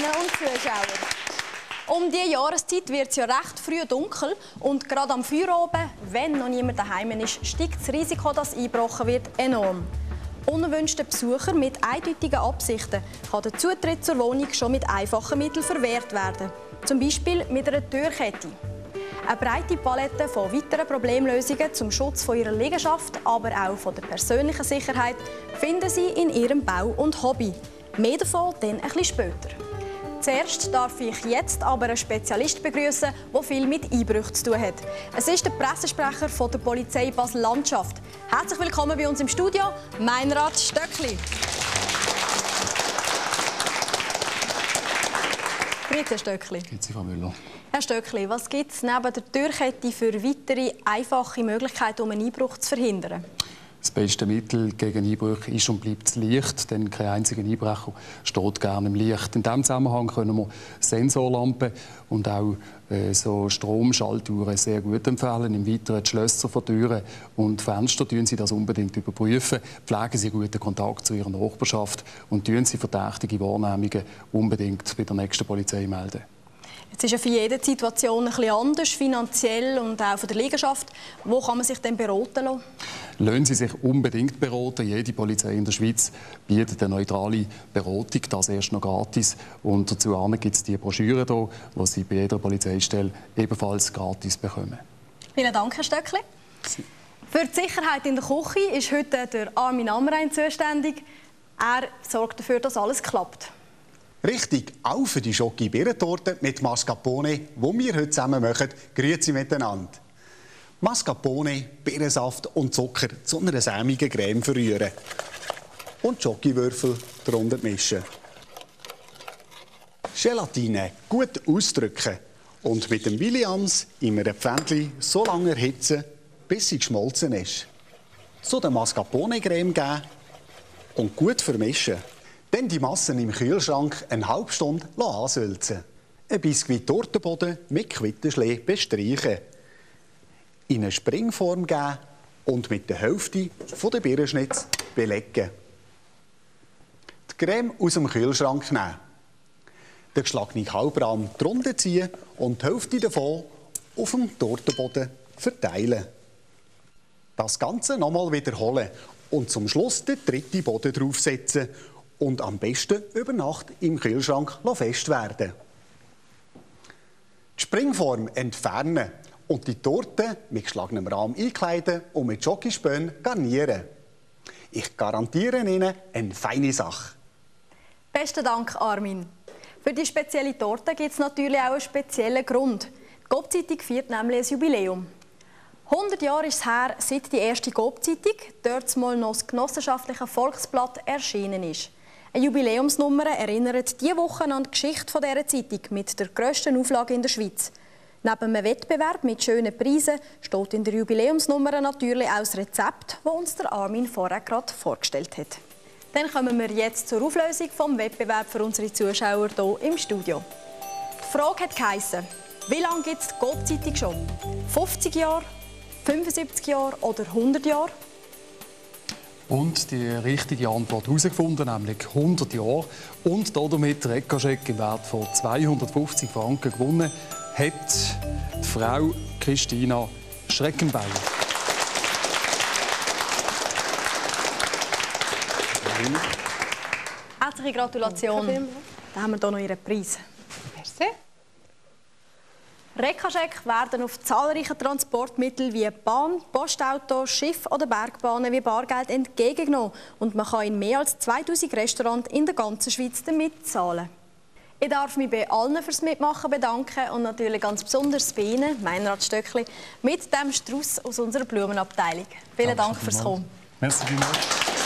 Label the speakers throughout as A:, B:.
A: und Zuschauer. Um diese Jahreszeit wird es ja recht früh dunkel und gerade am Feierabend, wenn noch niemand daheim ist, steigt das Risiko, dass eingebrochen wird, enorm. Unerwünschten Besucher mit eindeutigen Absichten kann der Zutritt zur Wohnung schon mit einfachen Mitteln verwehrt werden. Zum Beispiel mit einer Türkette. Eine breite Palette von weiteren Problemlösungen zum Schutz von ihrer Liegenschaft, aber auch von der persönlichen Sicherheit finden Sie in Ihrem Bau und Hobby. Mehr davon dann ein bisschen später. Zuerst darf ich jetzt aber einen Spezialist begrüßen, der viel mit Einbrüchen zu tun hat. Es ist der Pressesprecher von der Polizei Basel-Landschaft. Herzlich willkommen bei uns im Studio, Meinrad Stöckli. Grüezi, Herr Stöckli.
B: Grüezi, Frau Müller.
A: Herr Stöckli, was gibt es neben der Türkette für weitere einfache Möglichkeiten, um einen Einbruch zu verhindern?
B: Das beste Mittel gegen Einbrüche ist und bleibt das Licht, denn kein einziger Einbrecher steht gerne im Licht. In diesem Zusammenhang können wir Sensorlampen und auch so Stromschaltuhren sehr gut empfehlen. Im Weiteren die Schlösser von Türen und Fenster tun Sie das unbedingt überprüfen. Pflegen Sie guten Kontakt zu Ihrer Nachbarschaft und tun Sie verdächtige Wahrnehmungen unbedingt bei der nächsten Polizei melden.
A: Jetzt ist ja für jede Situation ein bisschen anders, finanziell und auch von der Liegenschaft. Wo kann man sich denn beraten lassen?
B: Lassen Sie sich unbedingt beraten. Jede Polizei in der Schweiz bietet eine neutrale Beratung, das erst noch gratis. Und dazu gibt es die Broschüre hier, die Sie bei jeder Polizeistelle ebenfalls gratis bekommen.
A: Vielen Dank, Herr Stöckli. Für die Sicherheit in der Küche ist heute der Armin Amrein zuständig. Er sorgt dafür, dass alles klappt.
C: Richtig, auch für die Schoki-Birnentorte mit Mascarpone, die wir heute zusammen machen. Grüezi miteinander. Mascarpone, Birnensaft und Zucker zu einer sämigen Creme verrühren. Und Schokiwürfel darunter mischen. Gelatine gut ausdrücken und mit dem Williams in einem Pfännchen so lange erhitzen, bis sie geschmolzen ist. Zu der Mascarpone-Creme geben und gut vermischen. Dann die Massen im Kühlschrank eine halbe Stunde ansülzen. Ein Biskuit-Tortenboden mit Quittenschlee bestreichen. In eine Springform geben und mit der Hälfte der Birnenschnitz belegen. Die Creme aus dem Kühlschrank nehmen. Den geschlagenen Halbrahmen drunter ziehen und die Hälfte davon auf dem Tortenboden verteilen. Das Ganze nochmal wiederholen und zum Schluss den dritten Boden draufsetzen. Und am besten über Nacht im Kühlschrank fest werden. Die Springform entfernen und die Torte mit geschlagenem Rahmen einkleiden und mit Schokospänen garnieren. Ich garantiere Ihnen eine feine Sache. Besten Dank, Armin. Für die spezielle Torte gibt es natürlich auch einen speziellen Grund. Die Coop-Zeitung feiert nämlich ein Jubiläum. 100 Jahre ist es her, seit die erste Coop-Zeitung, dort mal noch das genossenschaftliche Volksblatt, erschienen ist. Eine Jubiläumsnummer erinnert diese Woche an die Geschichte dieser Zeitung mit der grössten Auflage in der Schweiz. Neben einem Wettbewerb mit schönen Preisen steht in der Jubiläumsnummer natürlich auch das Rezept, das uns der Armin vorher gerade vorgestellt hat. Dann kommen wir jetzt zur Auflösung des Wettbewerbs für unsere Zuschauer hier im Studio. Die Frage hat geheissen: Wie lange gibt es die Coop-Zeitung schon? 50 Jahre, 75 Jahre oder 100 Jahre?
B: Und die richtige Antwort herausgefunden, nämlich 100 Jahre. Und damit den Rekordcheck im Wert von 250 Franken gewonnen hat die Frau Christina Schreckenbauer.
A: Herzliche Gratulation. Da haben wir hier noch Ihren Preis.
D: Merci.
A: Rekordcheck werden auf zahlreiche Transportmittel wie Bahn, Postauto, Schiff oder Bergbahnen wie Bargeld entgegengenommen. Und man kann in mehr als 2000 Restaurants in der ganzen Schweiz damit zahlen. Ich darf mich bei allen fürs Mitmachen bedanken und natürlich ganz besonders bei Ihnen, Meinrad Stöckli, mit dem Strauss aus unserer Blumenabteilung. Vielen Dank fürs Kommen.
B: Merci vielmals.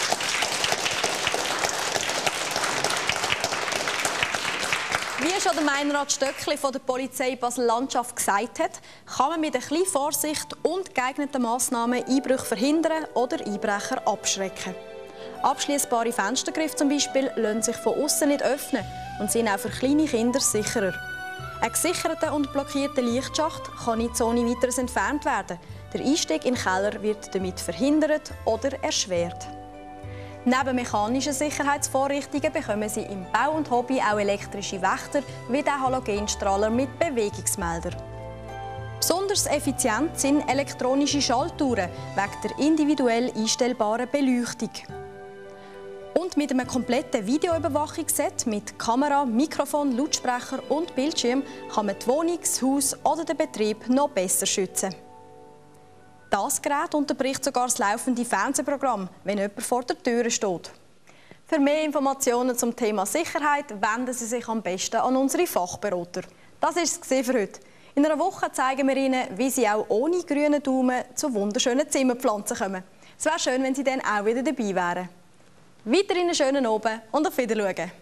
A: Wie schon der Meinrad Stöckli von der Polizei Basel-Landschaft gesagt hat, kann man mit ein bisschen Vorsicht und geeigneten Massnahmen Einbrüche verhindern oder Einbrecher abschrecken. Abschließbare Fenstergriffe zum Beispiel lassen sich von außen nicht öffnen und sind auch für kleine Kinder sicherer. Ein gesicherter und blockierter Lichtschacht kann nicht so ohne weiteres entfernt werden. Der Einstieg in den Keller wird damit verhindert oder erschwert. Neben mechanischen Sicherheitsvorrichtungen bekommen Sie im Bau und Hobby auch elektrische Wächter wie den Halogenstrahler mit Bewegungsmelder. Besonders effizient sind elektronische Schaltuhren wegen der individuell einstellbaren Beleuchtung. Und mit einem kompletten Videoüberwachungsset mit Kamera, Mikrofon, Lautsprecher und Bildschirm kann man die Wohnung, das Haus oder den Betrieb noch besser schützen. Das Gerät unterbricht sogar das laufende Fernsehprogramm, wenn jemand vor der Tür steht. Für mehr Informationen zum Thema Sicherheit wenden Sie sich am besten an unsere Fachberater. Das war es für heute. In einer Woche zeigen wir Ihnen, wie Sie auch ohne grünen Daumen zu wunderschönen Zimmerpflanzen kommen. Es wäre schön, wenn Sie dann auch wieder dabei wären. Weiterhin einen schönen Abend und auf Wiedersehen.